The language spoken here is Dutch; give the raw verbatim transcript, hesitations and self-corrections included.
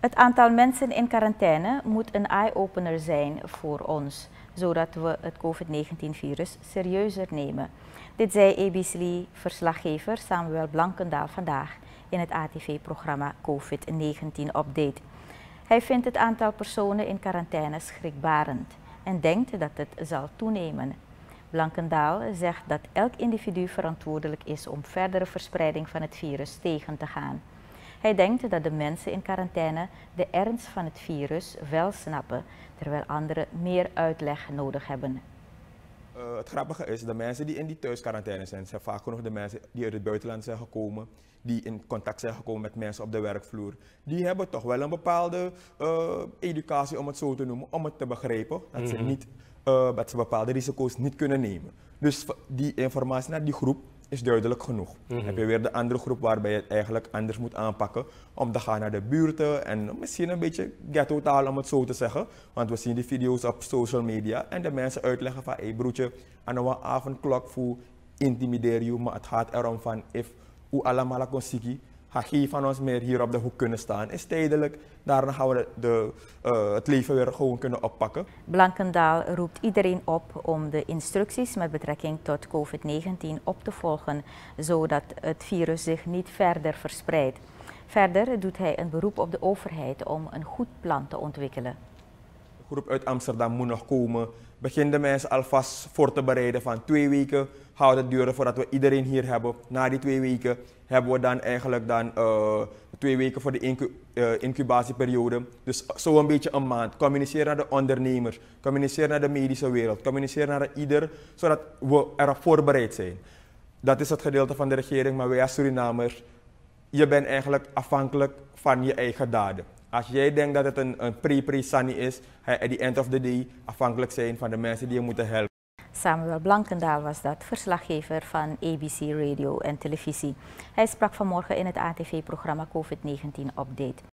Het aantal mensen in quarantaine moet een eye-opener zijn voor ons, zodat we het COVID negentien virus serieuzer nemen. Dit zei A B C-verslaggever Samuel Blankendaal vandaag in het A T V-programma COVID negentien Update. Hij vindt het aantal personen in quarantaine schrikbarend en denkt dat het zal toenemen. Blankendaal zegt dat elk individu verantwoordelijk is om verdere verspreiding van het virus tegen te gaan. Hij denkt dat de mensen in quarantaine de ernst van het virus wel snappen, terwijl anderen meer uitleg nodig hebben. Uh, het grappige is, de mensen die in die thuisquarantaine zijn, zijn vaak genoeg de mensen die uit het buitenland zijn gekomen, die in contact zijn gekomen met mensen op de werkvloer. Die hebben toch wel een bepaalde uh, educatie, om het zo te noemen, om het te begrijpen dat, mm-hmm. ze, niet, uh, dat ze bepaalde risico's niet kunnen nemen. Dus die informatie naar die groep is duidelijk genoeg. Mm-hmm. Heb je weer de andere groep waarbij je het eigenlijk anders moet aanpakken om te gaan naar de buurten en misschien een beetje ghetto-taal, om het zo te zeggen. Want we zien die video's op social media en de mensen uitleggen van, hé hey, broertje, aan een avondklok voor intimideer je, maar het gaat erom van, if hoe allemaal kon siki, ga geen van ons meer hier op de hoek kunnen staan, is tijdelijk. Daarna gaan we de, de, uh, het leven weer gewoon kunnen oppakken. Blankendaal roept iedereen op om de instructies met betrekking tot COVID negentien op te volgen, zodat het virus zich niet verder verspreidt. Verder doet hij een beroep op de overheid om een goed plan te ontwikkelen. De groep uit Amsterdam moet nog komen. Begin de mensen alvast voor te bereiden van twee weken gaat het duren voordat we iedereen hier hebben. Na die twee weken hebben we dan eigenlijk dan, uh, twee weken voor de incu uh, incubatieperiode. Dus zo een beetje een maand. Communiceer naar de ondernemers, communiceer naar de medische wereld, communiceer naar ieder, zodat we erop voorbereid zijn. Dat is het gedeelte van de regering, maar wij als Surinamers, je bent eigenlijk afhankelijk van je eigen daden. Als jij denkt dat het een, een pre-pre-sunny is, ga je at the end of the day afhankelijk zijn van de mensen die je moeten helpen. Samuel Blankendaal was dat, verslaggever van A B C Radio en televisie. Hij sprak vanmorgen in het A T V-programma COVID negentien Update.